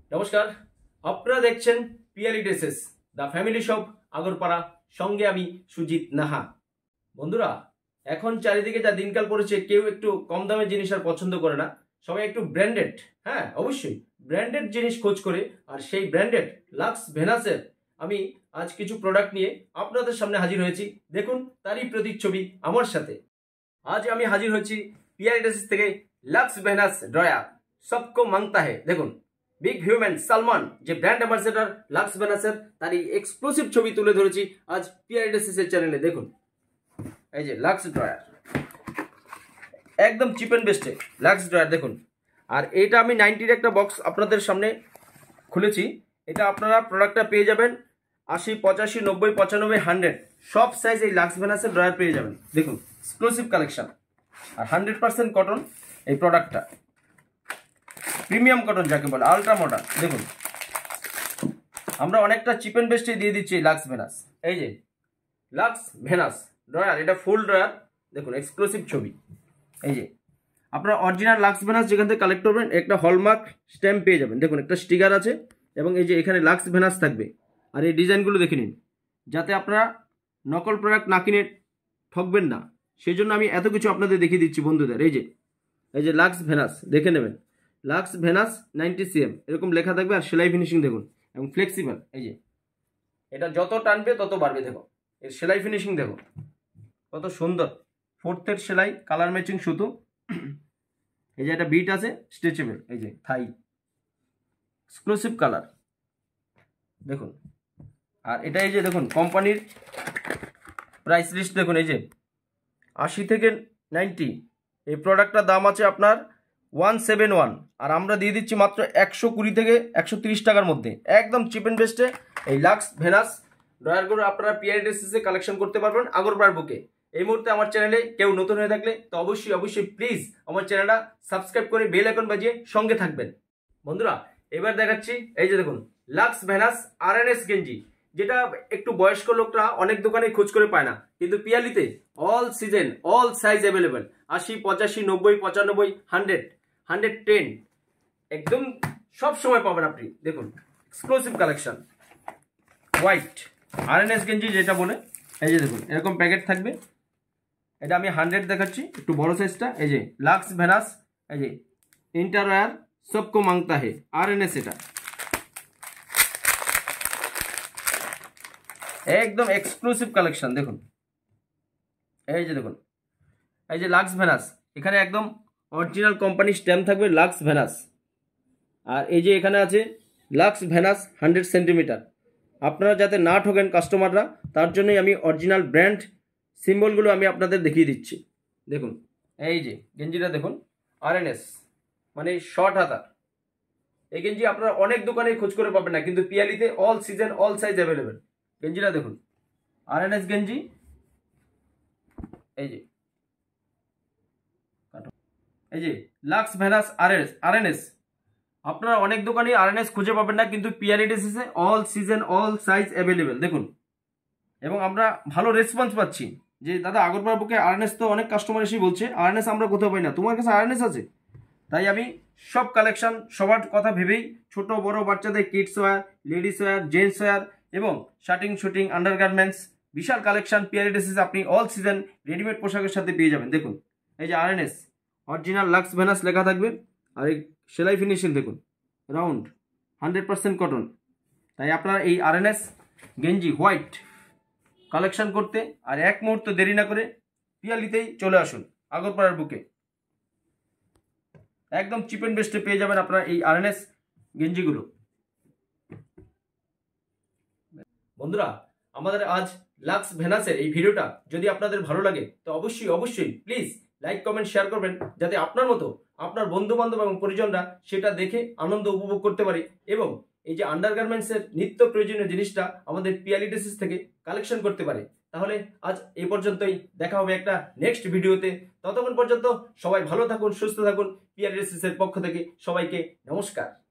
নমস্কার, আপনারা দেখছেন Piyali dresses the family shop Agarpara. সঙ্গে আমি সুজিত নাহা। বন্ধুরা, এখন চারিদিকে যা দিনকাল পড়েছে, কেউ একটু কম দামের জিনিস আর পছন্দ করে না, সবাই একটু ব্র্যান্ডেড, হ্যাঁ অবশ্যই ব্র্যান্ডেড জিনিস খোঁজ করে। আর সেই ব্র্যান্ডেড লাক্স ভেনাসের আমি আজ কিছু প্রোডাক্ট নিয়ে আপনাদের সামনে হাজির হয়েছি। দেখুন তারই প্রতিচ্ছবি আমার সাথে। আজ আমি হাজির হয়েছি পিয়ালি ড্রেসেস থেকে লাক্স ভেনাস ড্রয়ার সবকো মাংতা হে। দেখুন বিগ হিউম্যান সালমান যে ব্র্যান্ড অ্যাম্বাসেডর লাক্স ভেনাসের, তারই এক্সক্লুসিভ ছবি তুলে ধরেছি আজ পিয়ালি ড্রেসেসের চ্যানেলে। দেখুন এই যে লাক্স ড্রয়ার, একদম চিপ অ্যান্ড বেস্টে লাক্স ড্রয়ার দেখুন। আর এটা আমি 90-র একটা বক্স আপনাদের সামনে খুলেছি। এটা আপনারা প্রোডাক্টটা পেয়ে যাবেন 80, 85, 90, 95, 100 সব সাইজ এই লাক্স ভেনাসের ড্রয়ার পেয়ে যাবেন। দেখুন এক্সক্লুসিভ কালেকশন, আর 100% কটন এই প্রোডাক্টটা, প্রিমিয়াম কটন যাকে বলে, আলট্রা মডার্ন। দেখুন আমরা অনেকটা চিপ অ্যান্ড বেস্টে দিয়ে দিচ্ছি লাক্স ভেনাস। এই যে লাক্স ভেনাস ড্রয়ার, এটা ফুল ড্রয়ার। দেখুন এক্সক্লুসিভ ছবি। এই যে আপনারা অরিজিনাল লাক্স ভেনাস যেখান থেকে কালেক্ট করবেন একটা হলমার্ক স্ট্যাম্প পেয়ে যাবেন। দেখুন একটা স্টিকার আছে এবং এই যে এখানে লাক্স ভেনাস থাকবে। আর এই ডিজাইনগুলো দেখে নিন, যাতে আপনারা নকল প্রোডাক্ট না কিনে ঠকবেন না, সেই জন্য আমি এত কিছু আপনাদের দেখিয়ে দিচ্ছি বন্ধুদের। এই যে লাক্স ভেনাস দেখে নেবেন, লাক্স ভেনাস 90 cm এরকম লেখা থাকবে। আর সেলাই ফিনিশিং দেখুন এবং ফ্লেক্সিবল। এই যে এটা যত টানবে তত বাড়বে। দেখো এর সেলাই ফিনিশিং দেখো কত সুন্দর, 4th সেলাই, কালার ম্যাচিং সুতো। এই যে একটা বিট আছে স্ট্রেচেবল, এই যে থাই, এক্সক্লুসিভ কালার দেখুন। আর এটা এই যে দেখুন কোম্পানির প্রাইস লিস্ট দেখুন, এই যে 80 থেকে 90 এই প্রোডাক্টটার দাম আছে আপনার 171, আর আমরা দিয়ে দিচ্ছি মাত্র 120 থেকে 130 টাকার মধ্যে। একদম চিপ অ্যান্ড বেস্টে এই লাক্স ভেনাস ড্রয়ারগুলো আপনারা পিয়ালি ড্রেসেসে কালেকশন করতে পারবেন আগরপাড়ার বুকে। এই মুহূর্তে আমার চ্যানেলে কেউ নতুন হয়ে থাকলে তো অবশ্যই প্লিজ আমার চ্যানেলটা সাবস্ক্রাইব করে বেল আইকন বাজিয়ে সঙ্গে থাকবেন। বন্ধুরা এবার দেখাচ্ছি এই যে দেখুন লাক্স ভেনাস আরএনএস গেঞ্জি, যেটা একটু বয়স্ক লোকরা অনেক দোকানে খোঁজ করে পায় না, কিন্তু পিয়ালিতে all season all size available. 80, 85, 90, 95, 100, 110 একদম সব সময় পাবেন আপনি। দেখুন এক্সক্লুসিভ কালেকশন, হোয়াইট আরএনএস গেঞ্জি যেটা বলে। এই যে দেখুন এরকম প্যাকেট থাকবে। এটা আমি 100 দেখাচ্ছি, একটু বড় সাইজটা। এই যে লাক্স ভেনাস, এই যে ইন্টারওয়্যার সবকো মাংতা হে আরএনএস, এটা একদম এক্সক্লুসিভ কালেকশন। দেখুন এই যে দেখুন এই যে লাক্স ভেনাস, এখানে একদম অরিজিনাল কোম্পানি স্ট্যাম্প থাকবে লাক্স ভেনাস। আর এই যে এখানে আছে লাক্স ভেনাস 100 সেন্টিমিটার। আপনারা যাতে না ঠকেন কাস্টমাররা, তার জন্যই আমি অরিজিনাল ব্র্যান্ড সিম্বলগুলো আমি আপনাদের দেখিয়ে দিচ্ছি। দেখুন এই যে গেঞ্জিটা দেখুন, আরএনএস মানে শর্ট হাতা। এই গেঞ্জি আপনারা অনেক দোকানে খোঁজ করে পাবেন না, কিন্তু পিয়ালিতে all season all size available. গেঞ্জিটা দেখুন আরএনএস গেঞ্জি। এই যে লাক্স ভেনাস আরএনএস আপনারা অনেক দোকানে আরএনএস খুঁজে পাবেন না, কিন্তু পিয়ালি ড্রেসেসে all season all size available. দেখুন এবং আমরা ভালো রেসপন্স পাচ্ছি যে দাদা আগরপাড়ার বুকে আরএনএস, তো অনেক কাস্টমার এসেই বলছে আরএনএস আমরা কোথাও পাই না, তোমার কাছে আরএনএস আছে। তাই আমি সব কালেকশন সবার কথা ভেবেই ছোট বড় বাচ্চাদের kids wear, ladies wear, gents wear এবং শার্টিং শুটিং আন্ডারগার্মেন্টস বিশাল কালেকশন পিয়ালি ড্রেসেস আপনি অল সিজন রেডিমেড পোশাকের সাথে পেয়ে যাবেন। দেখুন এই যে আরএনএস অরিজিনাল লাক্স ভেনাস লেখা থাকবে। আর এই সেলাই ফিনিশিং দেখুন রাউন্ড 100% কটন। তাই আপনারা এই আরএনএস গেঞ্জি হোয়াইট কালেকশন করতে আর এক মুহূর্ত দেরি না করে পিয়ালিতেই চলে আসুন আগরপাড়ার বুকে। একদম চিপ অ্যান্ড বেস্টে পেয়ে যাবেন আপনারা এই আরএনএস গেঞ্জিগুলো। বন্ধুরা আমাদের আজ লাক্স ভেনাসের এই ভিডিওটা যদি আপনাদের ভালো লাগে তো অবশ্যই প্লিজ লাইক কমেন্ট শেয়ার করবেন, যাতে আপনার মতো আপনার বন্ধু বান্ধব এবং পরিজনরা সেটা দেখে আনন্দ উপভোগ করতে পারে এবং এই যে আন্ডারগার্মেন্টসের নিত্য প্রয়োজনীয় জিনিসটা আমাদের পিয়ালি ড্রেসেস থেকে কালেকশন করতে পারে। তাহলে আজ এই পর্যন্তই, দেখা হবে একটা নেক্সট ভিডিওতে। ততক্ষণ পর্যন্ত সবাই ভালো থাকুন, সুস্থ থাকুন। পিয়ালি ড্রেসেসের পক্ষ থেকে সবাইকে নমস্কার।